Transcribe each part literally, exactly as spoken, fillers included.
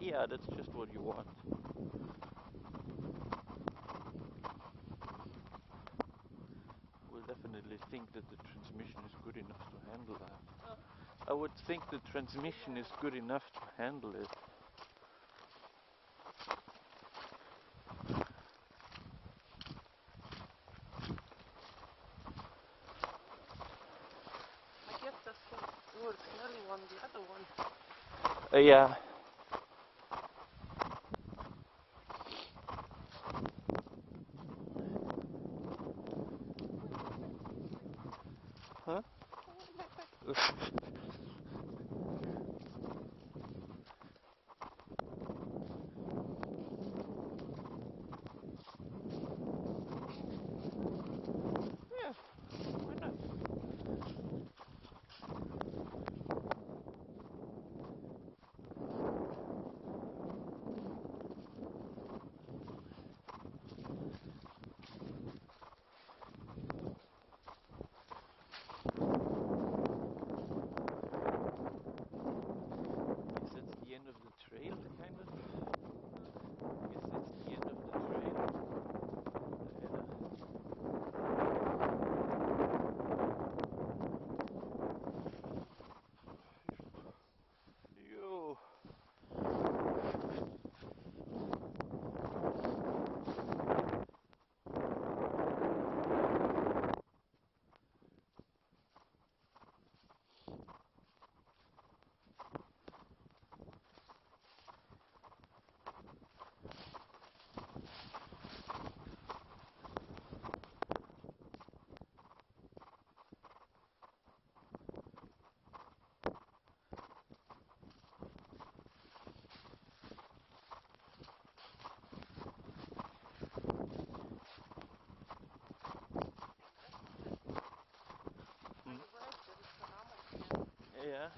Yeah, that's just what you want. Will definitely think that the transmission is good enough to handle that. Huh? I would think the transmission is good enough to handle it. I guess that's the more smelly one, the other one. Uh, yeah. Huh? Yeah, why not? Guess that's the end of the trail, kind of. Guess that's the end of the trail. Yeah. Yo. Hmm. Yeah.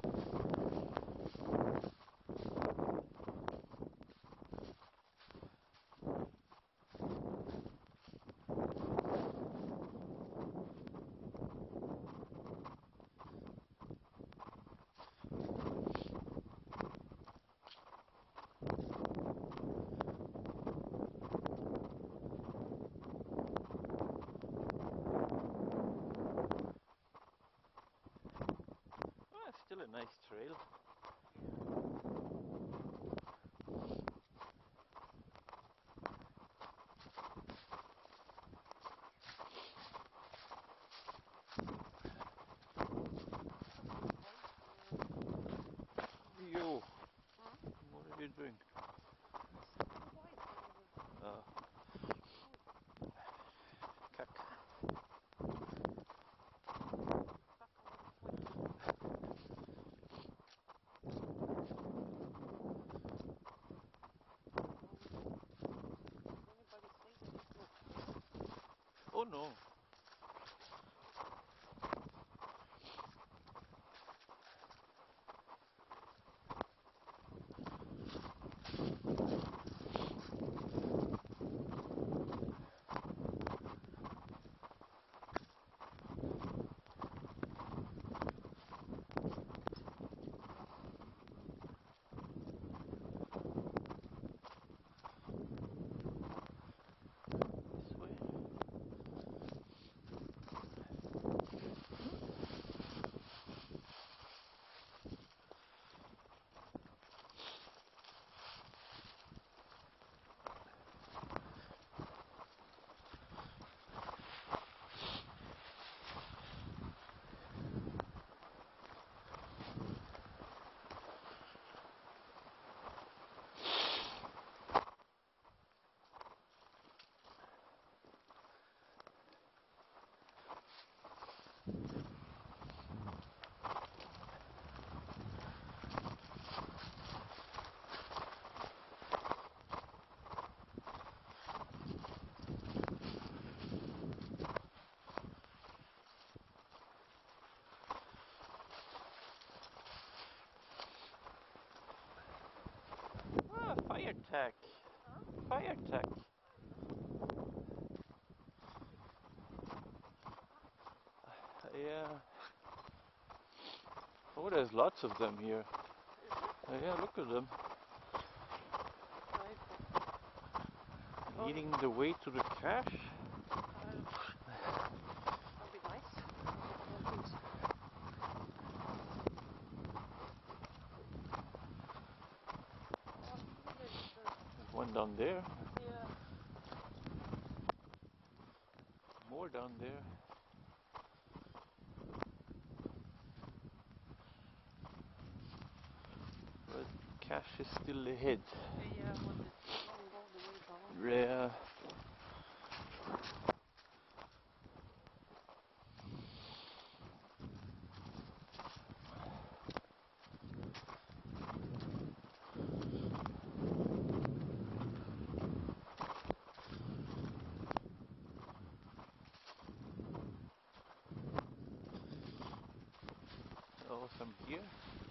Oh, it's still a nice trail. Yo. Huh? What are you doing? Uh, Cuck. Oh no. This way. Ah, fire tack. Huh? Fire tack. Yeah. Oh, there's lots of them here. Uh, yeah, look at them. Oh, leading the way to the cache. uh, that'd be nice. I don't think so. Oh, really little. There's one down there. Yeah. More down there. But cache is still ahead. Yeah, but it's long all the way down. Yeah. Oh, some here.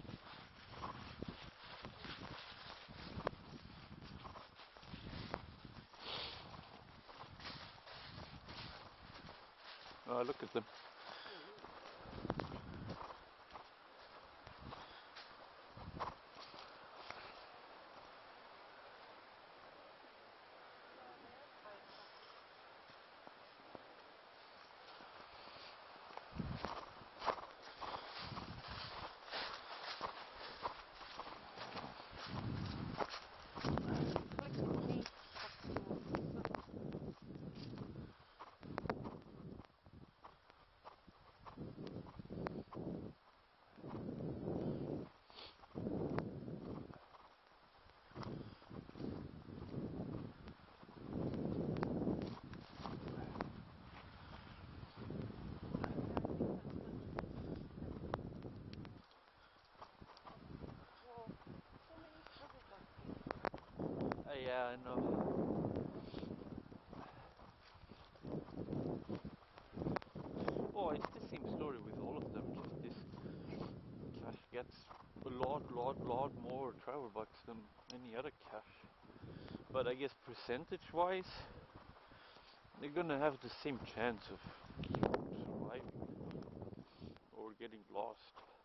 Oh, look at them. Uh, yeah, I know. Oh, it's the same story with all of them. Just this cache gets a lot, lot, lot more travel bucks than any other cache. But I guess percentage-wise, they're gonna have the same chance of surviving or getting lost.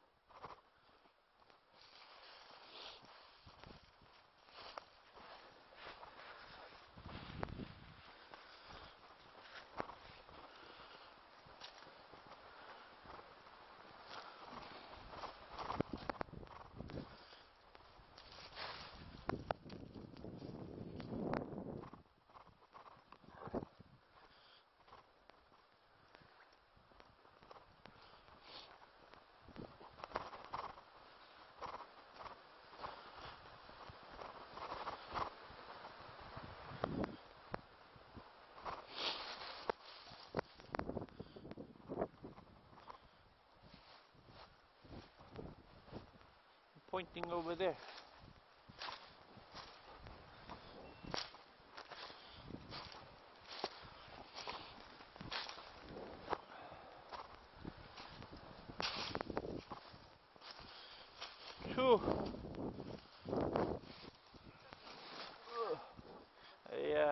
Pointing over there. Phew. Yeah.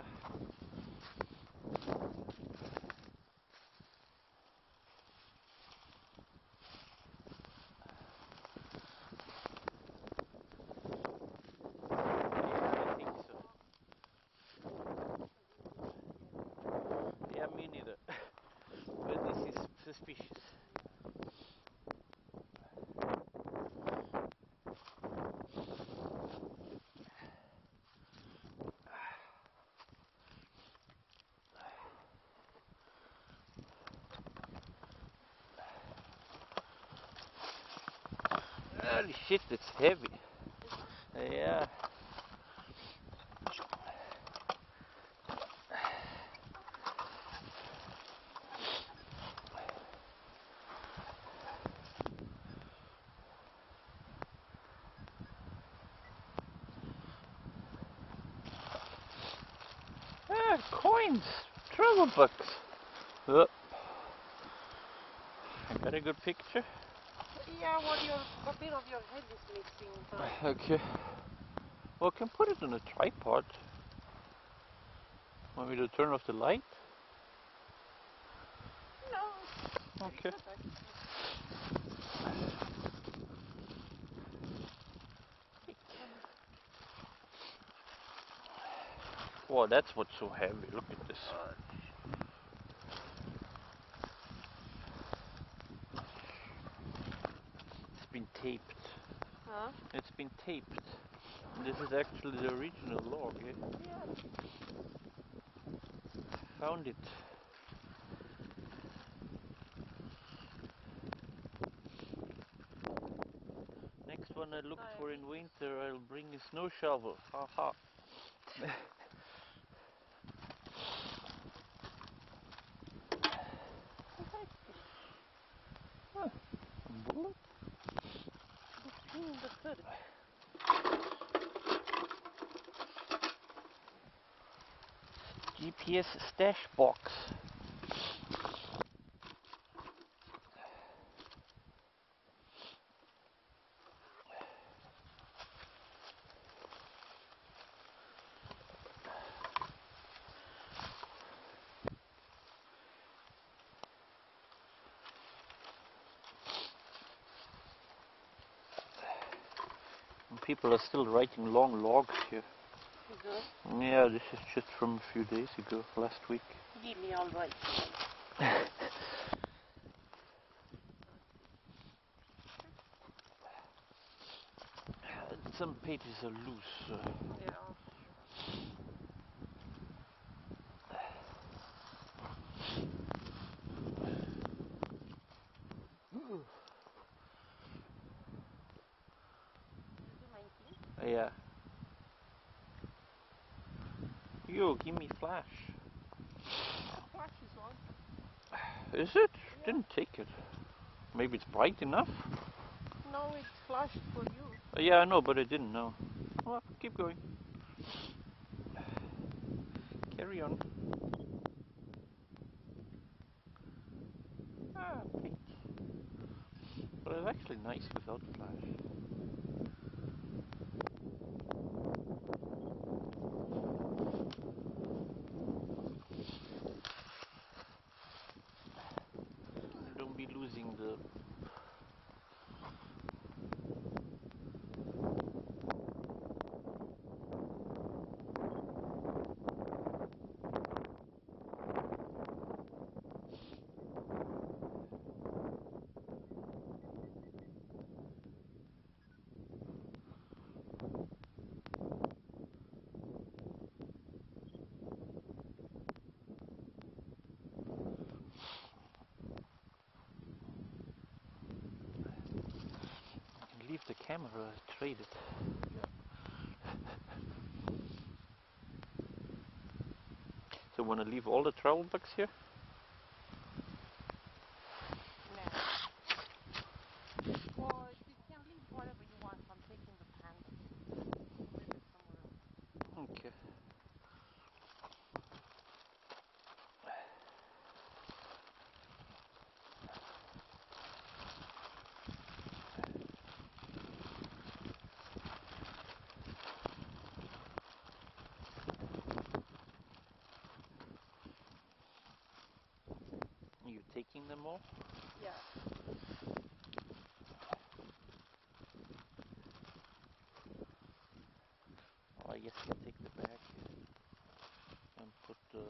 I think so. Yeah, me neither. But this is suspicious. Holy shit, it's heavy. Yeah. Ah, coins! Travel bucks! Oh. I got a good picture. Yeah, what your a bit of your head is missing. But Okay. Well, I can put it on a tripod. Want me to turn off the light? no. Okay. Wow, that's what's so heavy. Look at this. Uh, It's been taped. huh? It's been taped. This is actually the original log, eh? Yeah. Found it. Next one I look for in winter, I'll bring a snow shovel. Ha ha. Huh. Bullet? In the hood. G P S stash box. And people are still writing long logs here. You do? Yeah, this is just from a few days ago, last week. Give me all right. Some pages are loose. Uh, Yeah. yeah. Yo, give me flash. Flash is on. Is it? Yeah. Didn't take it. Maybe it's bright enough? No, it flashed for you. Uh, yeah, I know, but I didn't know. Well, keep going. Carry on. Ah, pink. But it's actually nice without flash. Don't be losing the... Leave the camera, trade it. So wanna leave all the travel bags here? Nah. Well, you can leave whatever you want. I'm taking the panda. Leave it somewhere else. Okay. You taking them all? Yeah. Oh, I guess you take the bag and put the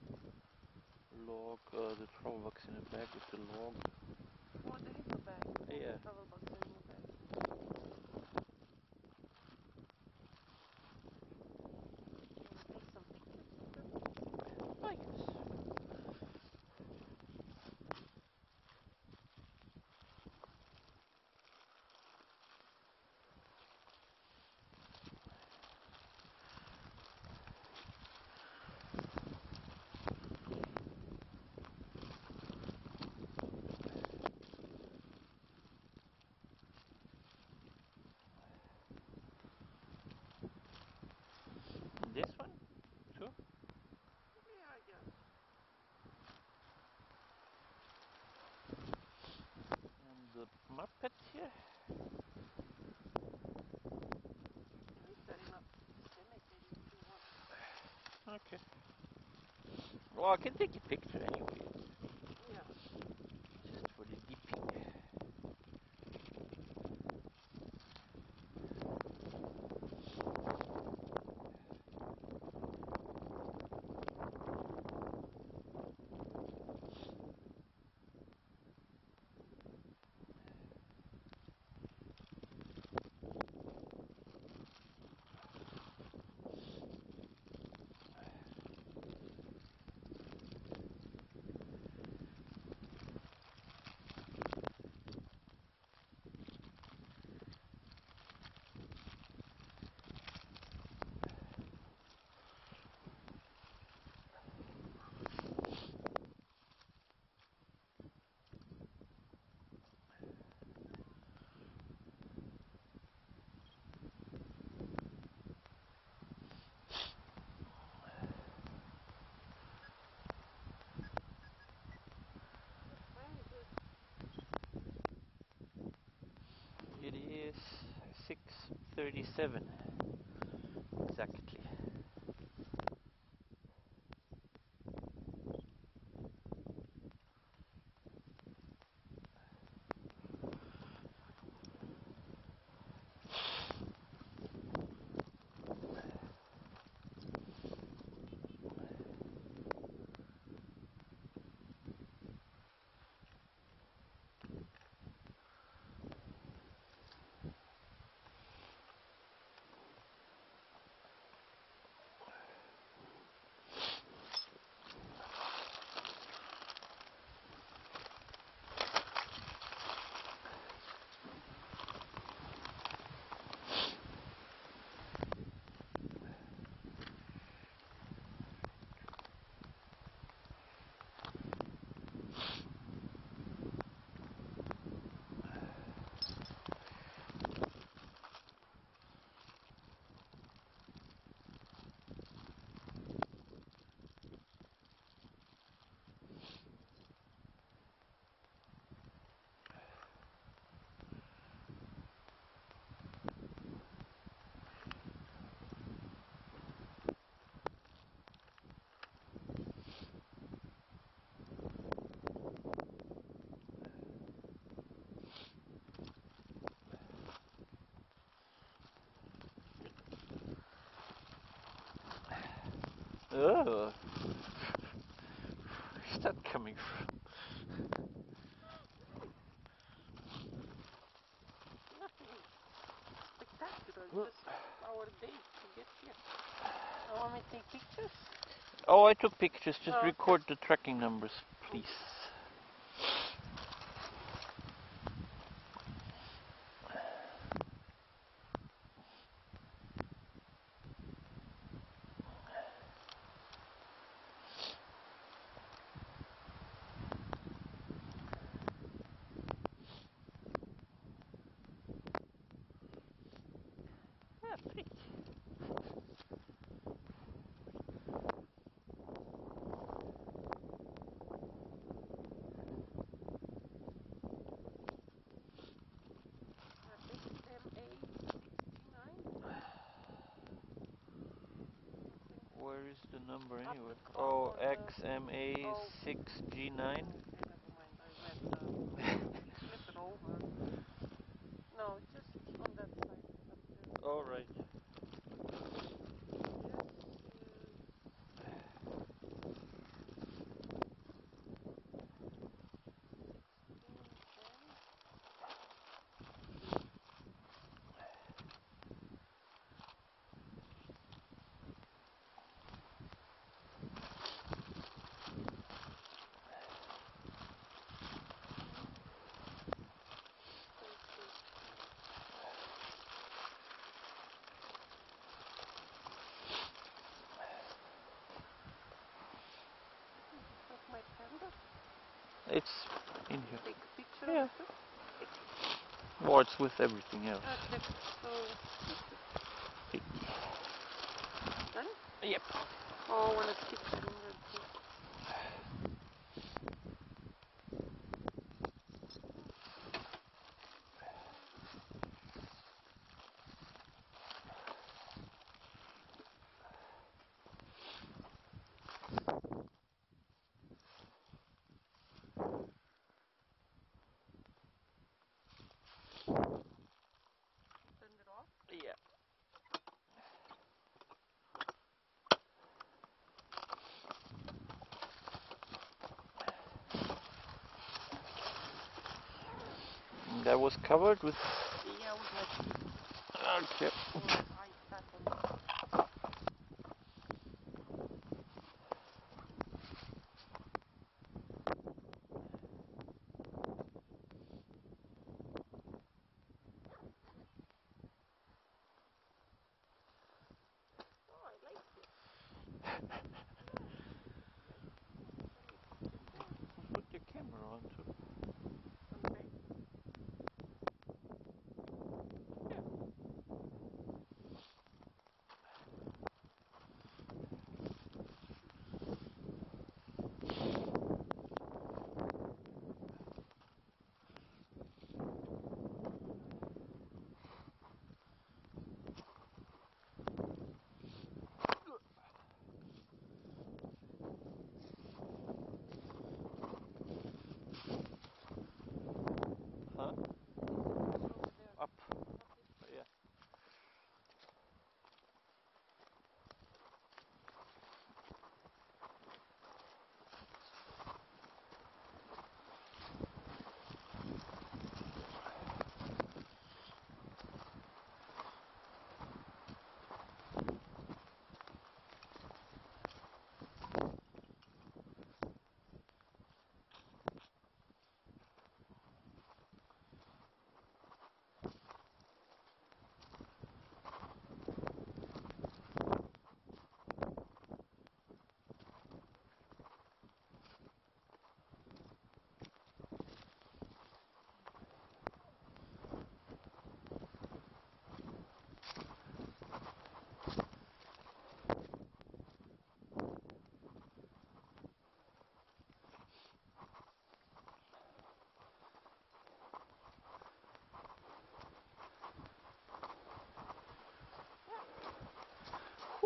log, uh, the travel box in a bag with the log. Oh, there is a bag. Yeah. Travel box in the bag. Take some pictures of them. I guess. This one? Too? Yeah, I guess. And the Muppet here? Is that enough to make it if you want? Okay. Well, I can take a picture anyway. Yeah. Just for the dipping. thirty-seven. Exactly. Oh, where's that coming from? Nothing spectacular, just our date to get here. You want me to take pictures? Oh, I took pictures. Just Oh, record the tracking numbers, please. Yeah, pretty. Where is the number Up anyway? on- Oh, on the- X M A oh. six G nine. Okay, never mind. I read the flip it over. No, just on that side. Up there. All right. That's my camera. It's in here. Take a picture Yeah. of it. Well, it's with everything else. Okay, so done? Yep. Oh, I want to keep it in there too. Turn it off. Yeah. That was covered with. Yeah, with my Okay. I sat on it. Oh, I like it. Put your camera on too. Okay.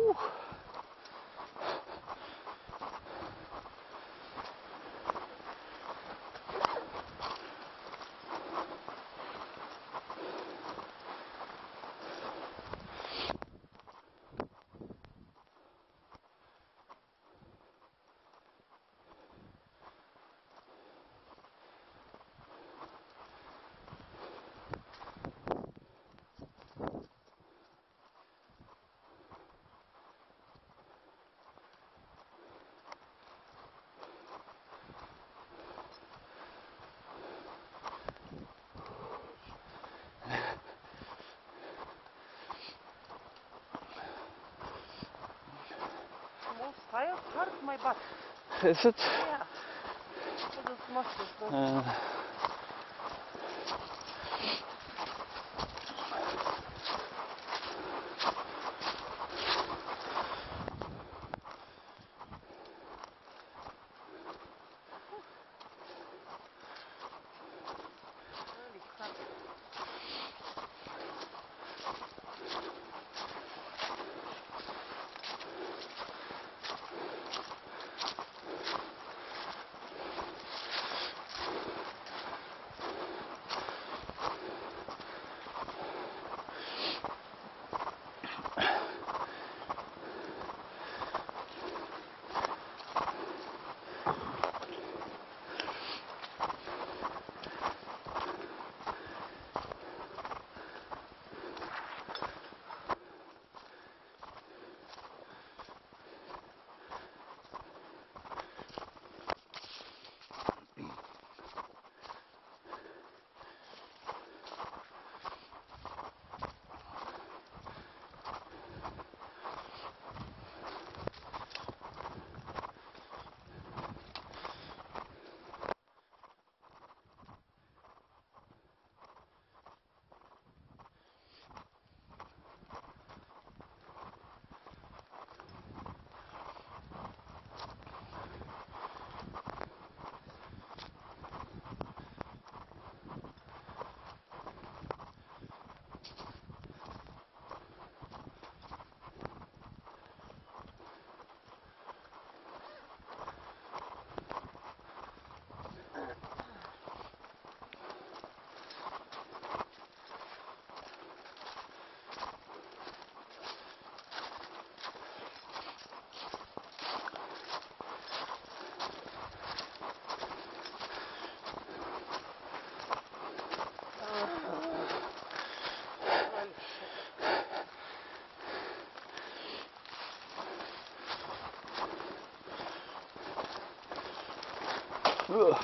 Whew. Most tired part of my butt. Is it? Yeah. All those muscles. Those Uh, really cramped. Really shit. ugh.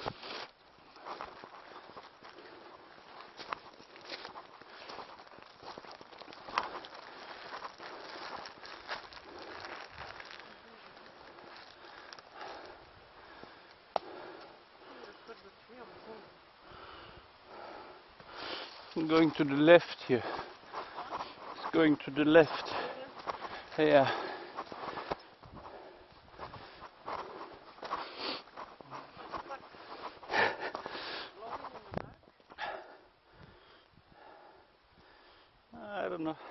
Put the tree on the table. I'm going to the left here. It's going to the left. Yeah. Glowing in the dark. I don't know.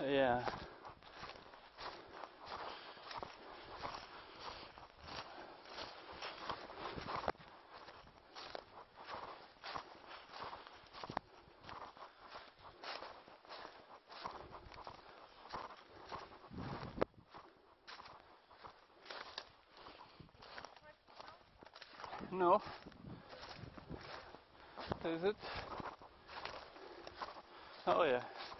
Yeah. No. Is it? Oh yeah.